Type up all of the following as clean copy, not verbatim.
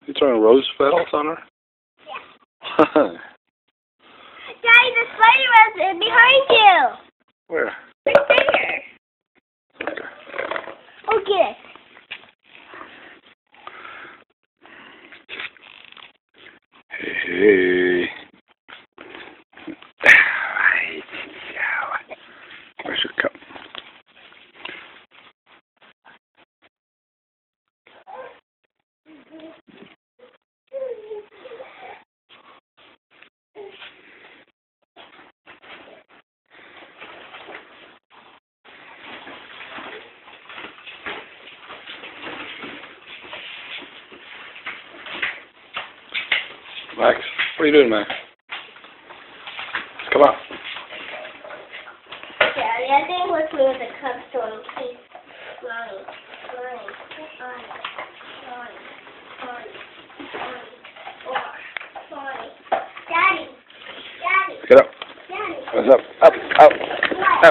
You throwing rose petals on her? Yeah. Daddy, the spider was in behind you. Where? Right there. Okay. Oh, get it. Hey. Where's your cup? Max, what are you doing, Max? Come on. Daddy, I think let's move the cup so it'll keep running. Daddy. Get up. Daddy. What's up? Up. What? Up.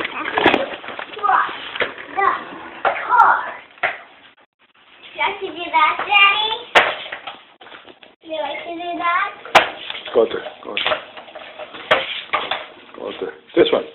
The car. You like to do that, Daddy? You like to do that? Go out there. Go out there. Go out there. This one.